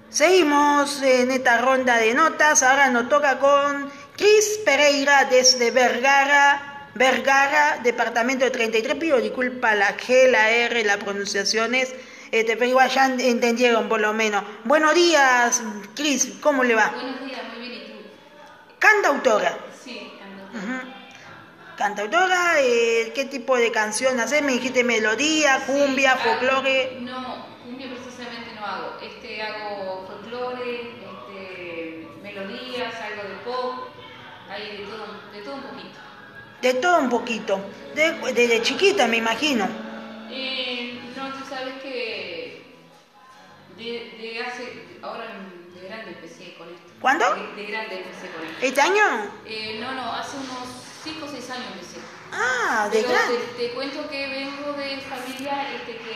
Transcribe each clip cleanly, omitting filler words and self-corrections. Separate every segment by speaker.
Speaker 1: Seguimos en esta ronda de notas. Ahora nos toca con Cris Pereira desde Vergara, departamento de 33. Pido disculpa la G, la R, las pronunciaciones, pero igual ya entendieron por lo menos. Buenos días, Cris, ¿cómo le va?
Speaker 2: Buenos días, muy bien, ¿y tú?
Speaker 1: Cantautora.
Speaker 2: Sí, cantautora.
Speaker 1: Cantautora, ¿qué tipo de canción haces? Me dijiste melodía, cumbia, folclore.
Speaker 2: No, cumbia precisamente no hago. Hago folclore, melodías, algo de pop, hay de todo un poquito.
Speaker 1: De todo un poquito. Desde chiquita, me imagino.
Speaker 2: No, tú sabes que ahora de grande empecé con esto.
Speaker 1: ¿Cuándo?
Speaker 2: De grande empecé con esto.
Speaker 1: ¿Este año?
Speaker 2: No, hace unos 5 o 6 años empecé.
Speaker 1: Ah, de
Speaker 2: Pero
Speaker 1: grande.
Speaker 2: te cuento que vengo de familia,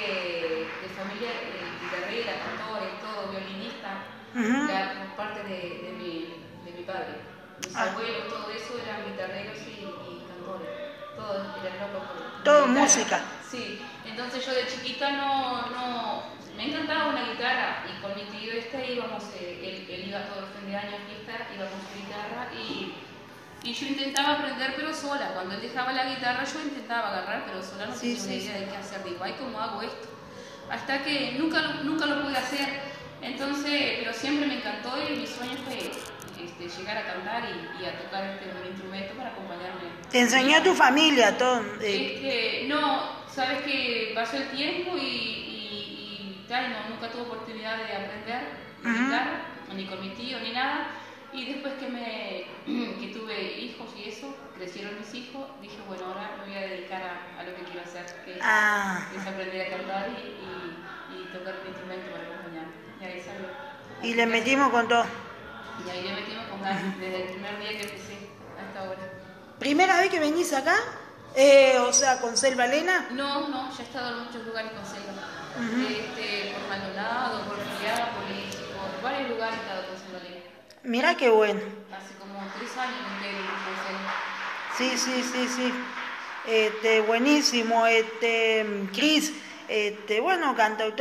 Speaker 2: guitarrera, cantor, todo, violinista, por parte de mi padre. Mis abuelos, todo eso eran guitarreros y cantores. Todos eran locos por
Speaker 1: Todo
Speaker 2: la guitarra.
Speaker 1: música.
Speaker 2: Sí, entonces yo de chiquita me encantaba una guitarra y con mi tío íbamos, él iba todos los fines de año a fiesta, iba con su guitarra y yo intentaba aprender pero sola. Cuando él dejaba la guitarra yo intentaba agarrar pero sola, no tenía una idea de qué hacer. Digo, ay, ¿cómo hago esto? Hasta que nunca lo pude hacer. Entonces, pero siempre me encantó y mi sueño fue llegar a cantar y a tocar un instrumento para acompañarme.
Speaker 1: ¿Te enseñó tu familia todo?
Speaker 2: No, sabes que pasó el tiempo y nunca tuve oportunidad de aprender guitarra, ni con mi tío ni nada. Y después que tuve hijos y eso, crecieron mis hijos, dije, bueno, ahora me voy a dedicar a lo que quiero hacer, que es aprender a cantar y tocar un instrumento para acompañarme. Y ahí salió.
Speaker 1: Y le metimos con todo.
Speaker 2: Y ahí le metimos con ganas, desde el primer día que empecé hasta ahora.
Speaker 1: ¿Primera vez que venís acá? O sea, con Selva Elena.
Speaker 2: No, ya he estado en muchos lugares con Selva. Por Maldonado, por Filiápolis, por varios lugares he estado con Selva Elena.
Speaker 1: Mirá qué bueno.
Speaker 2: Hace como 3 años que entré con
Speaker 1: Sí.
Speaker 2: Selva.
Speaker 1: Buenísimo. Cris, bueno,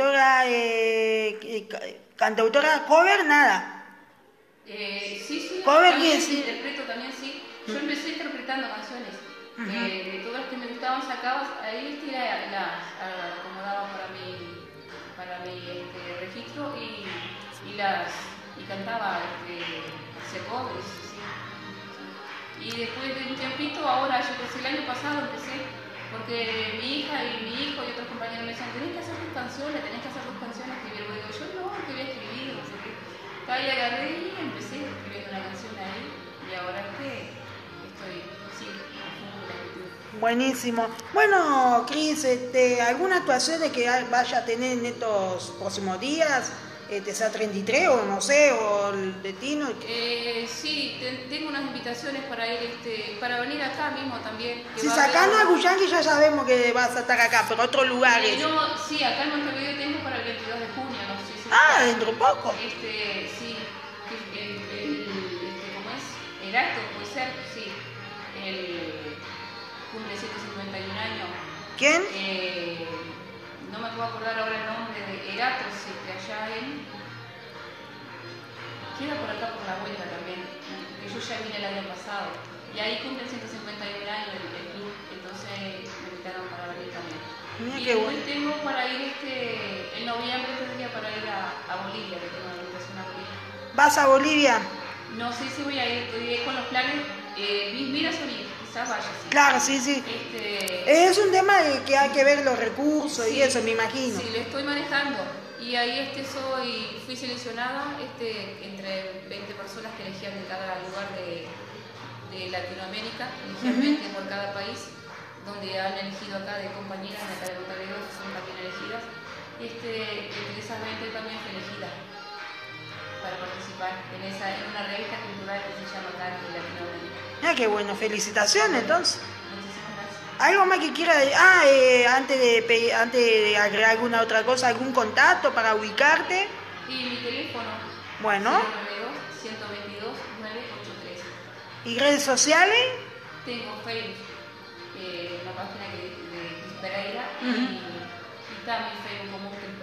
Speaker 1: cantautora cover, nada.
Speaker 2: Sí,
Speaker 1: Cover
Speaker 2: también
Speaker 1: sí.
Speaker 2: Interpreto también, sí. Yo empecé interpretando canciones. De todas las que me gustaban sacaba, ahí las acomodaba para mi registro y cantaba hacía covers, sí. Y después de un tiempito, ahora yo pensé, el año pasado empecé, porque mi hija y mi hijo y otros compañeros me decían, tenés que hacer tus canciones, escribir. Digo, yo no, que voy a escribir, no sé qué. Ahí agarré y empecé escribiendo una canción ahí, y ahora estoy, sí, a full con la escritura.
Speaker 1: Buenísimo. Bueno, Cris, ¿alguna actuación que vaya a tener en estos próximos días? Sea 33 o no sé, o el de Tino.
Speaker 2: Sí, tengo unas invitaciones para ir, para venir acá mismo también.
Speaker 1: Si sacando a Guyangui ya sabemos que vas a estar acá, pero otros lugares.
Speaker 2: Sí, acá en Montevideo tengo para el 22 de junio, no sé si
Speaker 1: dentro poco.
Speaker 2: Sí, ¿cómo es? Erato, puede ser, sí. Cumple 151 años.
Speaker 1: ¿Quién?
Speaker 2: No me puedo acordar ahora el nombre de Erato, allá queda por acá por la vuelta también, que yo ya vine el año pasado. Y ahí cumple 151 años el club, entonces me invitaron para venir también.
Speaker 1: Mira
Speaker 2: y
Speaker 1: qué
Speaker 2: después
Speaker 1: bueno.
Speaker 2: tengo para ir en noviembre tendría para ir a Bolivia, que tengo una invitación a Bolivia.
Speaker 1: ¿Vas a Bolivia?
Speaker 2: No sé si voy a ir, estoy con los planes, mira Sony, quizás vaya, sí.
Speaker 1: Claro, sí. Es un tema de que hay que ver los recursos y eso, me imagino.
Speaker 2: Sí, lo estoy manejando. Y ahí fui seleccionada entre 20 personas que elegían de cada lugar de Latinoamérica, elegían 20 por cada país, donde han elegido acá de compañeras de acá de Montevideo, que son también elegidas. Entre esas 20 también fui elegida para participar en una revista cultural que se llama acá de Latinoamérica.
Speaker 1: Ah, qué bueno, felicitaciones entonces.
Speaker 2: Muchísimas gracias.
Speaker 1: ¿Algo más que quiera decir? Antes de agregar alguna otra cosa, ¿algún contacto para ubicarte?
Speaker 2: Y mi teléfono.
Speaker 1: Bueno.
Speaker 2: 092-122-983.
Speaker 1: ¿Y redes sociales?
Speaker 2: Tengo Facebook, una página de Cris Pereira, y está mi Facebook como Cris Pereira también.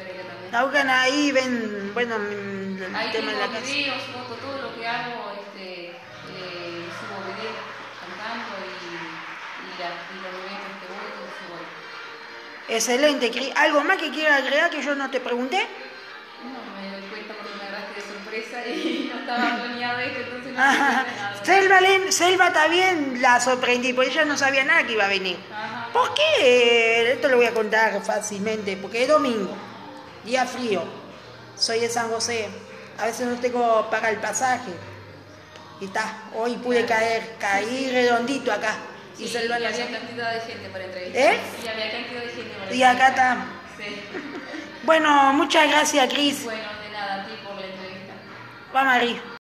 Speaker 1: La buscan ahí, ven, bueno, el
Speaker 2: Ahí
Speaker 1: tema de la
Speaker 2: tengo
Speaker 1: casa.
Speaker 2: videos, fotos, todo lo que hago, subo videos cantando y los eventos que voy, todo subo ahí.
Speaker 1: Excelente, Cris. ¿Algo más que quieras agregar que yo no te pregunté?
Speaker 2: No, me doy cuenta porque me agarraste de sorpresa y no estaba planeado esto, entonces no
Speaker 1: Ajá.
Speaker 2: te nada.
Speaker 1: Selva también la sorprendí, porque ella no sabía nada que iba a venir.
Speaker 2: Ajá.
Speaker 1: ¿Por qué? Esto lo voy a contar fácilmente, porque es domingo, día frío, soy de San José, a veces no tengo para el pasaje, y está, hoy pude caí redondito acá.
Speaker 2: Sí,
Speaker 1: Y Selva
Speaker 2: y
Speaker 1: la
Speaker 2: había
Speaker 1: sabe.
Speaker 2: cantidad de gente para entrevistar.
Speaker 1: ¿Eh?
Speaker 2: Y había cantidad de gente para
Speaker 1: Y acá
Speaker 2: entrevistar.
Speaker 1: está.
Speaker 2: Sí.
Speaker 1: Bueno, muchas gracias, Cris.
Speaker 2: Bueno, de nada, a ti por la entrevista.
Speaker 1: Vamos, Mari.